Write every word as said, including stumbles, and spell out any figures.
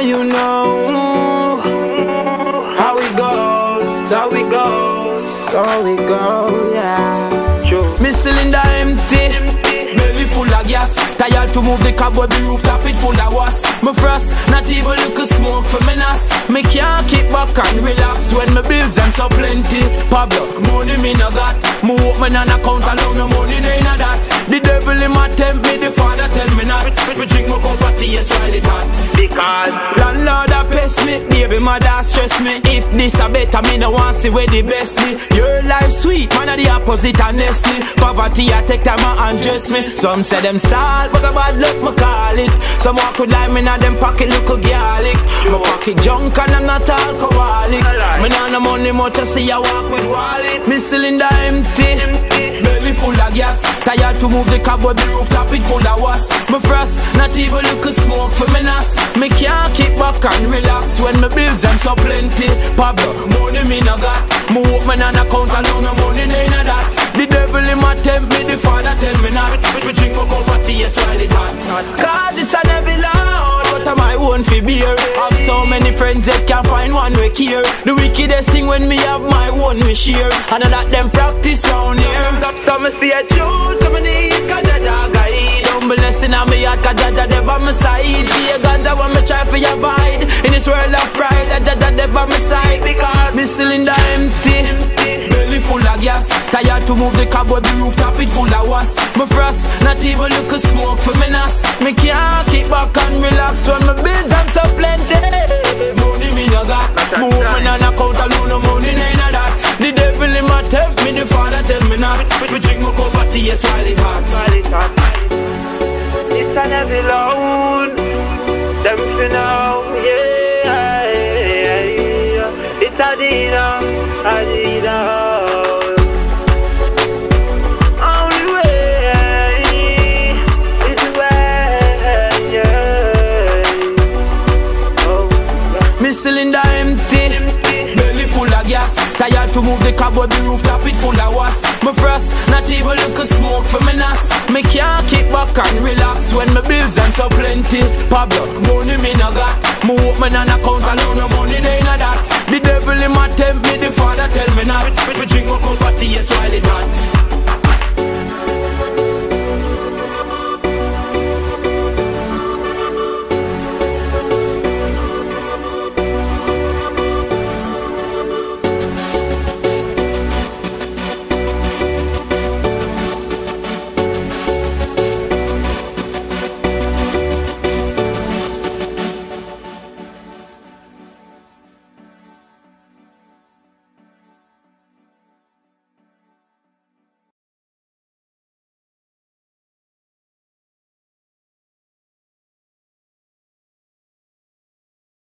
you know how it goes, how it goes, how it goes, yeah. Sure. Me cylinder empty, belly full of gas. Tired to move the cupboard, the rooftop it full of was. Me frost, not even look a smoke for me nas. Me can't kick back and relax when my bills and so plenty. Pablo, money me no got. Me open an account alone, no money no inna that. The devil in my tempt me, the father tell me not. Me drink my cup of tea, yes while it hot. Because landlord a pest me, baby mother stress me. If this a better, me no want see where the best me. Your life sweet, man a the opposite honestly. Poverty a take time and undress me. Some say them salt, but a bad luck me call it. Some walk with lime in a them pocket look a garlic. My pocket junk and I'm not alcoholic. Me nah no money much to see I walk with wallet. Me cylinder empty, belly full of gas. Tired to move the cupboard, the rooftop it full of was. Me frost, not even look a smoke for me nas. Me can't kick back and relax when my bills and so plenty. Pablo, money me no got. Me open an account alone, no money no inna that. The devil in my tempt me, the father tell me not. Me drink my cup of tea, yes while it hot. Cause it's a devil out, but I'm my own fi beer. Have so many friends that can't find one way care. The wickedest thing when me have my one me share. And I let them practice round here. Stop me see a truth to me knees, cause Jaja guide. Don't be blessing on me heart, cause Jaja dey by my side. Be a God that want me try for your abide. In this world of pride, that Jaja dey by my side. Because me cylinder empty, belly full of gas. Tired to move the cupboard, the rooftop it full of was. Me frost, not even look a smoke for me nas. Me can't kick back and relax when my bills are so plenty. Money me no got. Me open an account alone, no money no inna that. The devil in my tempt me, the father tell me not. Me drink my cup of tea, yes while it hot. It's a devil out, them fi know, yeah, yeah, yeah. It's a Dina, a Dina. Only way, it's the way, yeah. Oh. Me cylinder empty, belly full of gas. Tired to move the cupboard, the rooftop it full of was. Me frost, not even look a smoke for me nas. Me can't kick back and relax when my bills and so plenty. Pablo, money me no got. Me open an account alone, no money no inna that. The devil in my tempt me, the father tell me not. Me drink my cup of tea, yes while it hot.